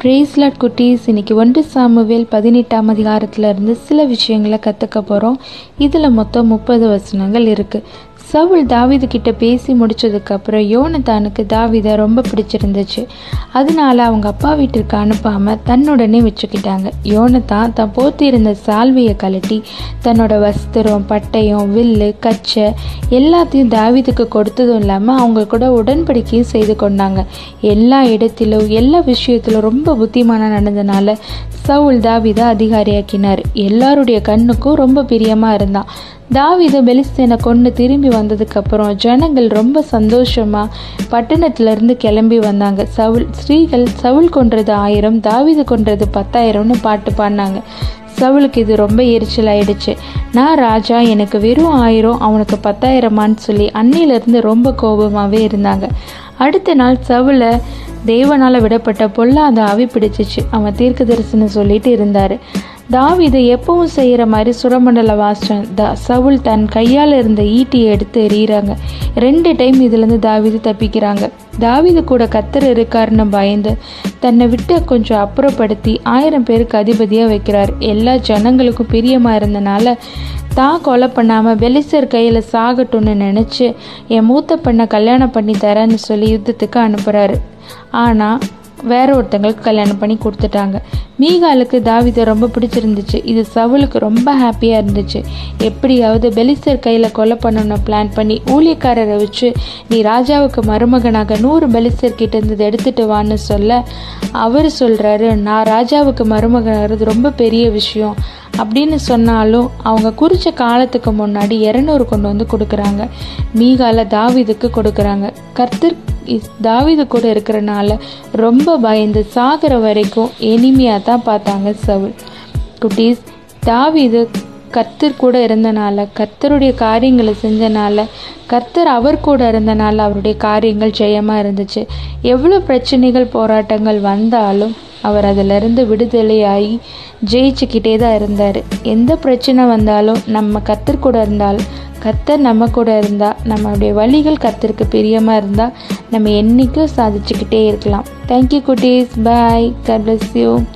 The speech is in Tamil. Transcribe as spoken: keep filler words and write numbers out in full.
பிரேஸ் லார்ட் குட்டீஸ், இன்றைக்கி ஒன்று சாமுவேல் பதினெட்டாம் அதிகாரத்திலிருந்து சில விஷயங்களை கற்றுக்க போகிறோம். இதில் மொத்தம் முப்பது வசனங்கள் இருக்குது. சவுல் தாவீது கிட்ட பேசி முடிச்சதுக்கப்புறம் யோனத்தானுக்கு தாவீதை ரொம்ப பிடிச்சிருந்துச்சு. அதனால அவங்க அப்பா வீட்டிற்கு அனுப்பாமல் தன்னுடனே வச்சுக்கிட்டாங்க. யோனத்தான் தான் போத்தி இருந்த சால்வையை கழட்டி தன்னோட வஸ்திரம், பட்டயம், வில்லு, கச்சை எல்லாத்தையும் தாவீதுக்கு கொடுத்ததும் இல்லாமல் அவங்க கூட உடன்படிக்கையும் செய்து கொண்டாங்க. எல்லா இடத்திலும் எல்லா விஷயத்திலும் ரொம்ப புத்திமானா நடந்தனால சவுல் தாவீதை அதிகாரியாக்கினார். எல்லாருடைய கண்ணுக்கும் ரொம்ப பிரியமாக இருந்தான். தாவீது பெலிஸ்தீனை கொண்டு திரும்பி வந்ததுக்கப்புறம் ஜனங்கள் ரொம்ப சந்தோஷமாக பட்டணத்திலேருந்து கிளம்பி வந்தாங்க. சவுல் ஸ்ரீகள் சவுல் கொன்றது ஆயிரம், தாவீது கொன்றது பத்தாயிரம்னு பாட்டு பாடினாங்க. சவுலுக்கு இது ரொம்ப எரிச்சல் ஆயிடுச்சு. நான் ராஜா, எனக்கு வெறும் ஆயிரம், அவனுக்கு பத்தாயிரமான்னு சொல்லி அன்னிலிருந்து ரொம்ப கோபமாகவே இருந்தாங்க. அடுத்த நாள் சவுலை தேவனால் விடப்பட்ட பொல்லாத ஆவி பிடிச்சிச்சு. அவன் தீர்க்க தரிசனம் சொல்லிட்டு இருந்தார். தாவீது எப்பவும் செய்கிற மாதிரி சுரமண்டல வாசம் த சவுல் தன் கையால் இருந்த ஈட்டியை எடுத்து எறிகிறாங்க. ரெண்டு டைம் இதுலேருந்து தாவீது தப்பிக்கிறாங்க. தாவீது கூட கர்த்தர் இருக்காருன்னு பயந்து தன்னை விட்டு கொஞ்சம் அப்புறப்படுத்தி ஆயிரம் பேருக்கு அதிபதியாக வைக்கிறார். எல்லா ஜனங்களுக்கும் பிரியமாக இருந்தனால தான் கொலை பண்ணாமல் பெலிஸ்தர் கையில் சாகட்டும்னு நினச்சி என் மூத்த பெண்ணை கல்யாணம் பண்ணி தரேன்னு சொல்லி யுத்தத்துக்கு அனுப்புகிறாரு. ஆனால் வேற ஒருத்தங்களுக்கு கல்யாணம் பண்ணி கொடுத்துட்டாங்க. மீகாலுக்கு தாவீதை ரொம்ப பிடிச்சிருந்துச்சு. இது சவுலுக்கு ரொம்ப ஹாப்பியாக இருந்துச்சு. எப்படியாவது பெலிஸ்தர் கையில் கொலை பண்ணணும்னு பிளான் பண்ணி ஊழியக்காரரை வச்சு நீ ராஜாவுக்கு மருமகனாக நூறு பெலிஸ்தர் கிட்ட இருந்தது எடுத்துட்டு வான்னு சொல்ல அவர் சொல்கிறாரு, நான் ராஜாவுக்கு மருமகனாகிறது ரொம்ப பெரிய விஷயம் அப்படின்னு சொன்னாலும் அவங்க குறித்த காலத்துக்கு முன்னாடி இரநூறு கொண்டு வந்து கொடுக்குறாங்க. மீகால தாவீதுக்கு கொடுக்குறாங்க. கர்த்தர் தாவீது கூட இருக்கிறனால ரொம்ப பயந்து சாகிற வரைக்கும் எனிமையாக தான் பார்த்தாங்க சவுல். குட்டீஸ், தாவீது கர்த்தர் கூட இருந்தனால, கர்த்தருடைய காரியங்களை செஞ்சனால, கர்த்தர் அவர் கூட இருந்தனால அவருடைய காரியங்கள் ஜெயமாக இருந்துச்சு. எவ்வளோ பிரச்சனைகள் போராட்டங்கள் வந்தாலும் அவர் அதிலிருந்து விடுதலையாகி ஜெயிச்சுக்கிட்டே தான் இருந்தார். எந்த பிரச்சனை வந்தாலும் நம்ம கர்த்தர் கூட இருந்தால், கர்த்தர் நம்ம கூட இருந்தால், நம்மளுடைய வழிகள் கர்த்தருக்கு பிரியமாக இருந்தால் நம்ம என்றைக்கும் சாதிச்சுக்கிட்டே இருக்கலாம். தேங்க்யூ குட்டீஸ், பாய், காட் பிளஸ் யூ.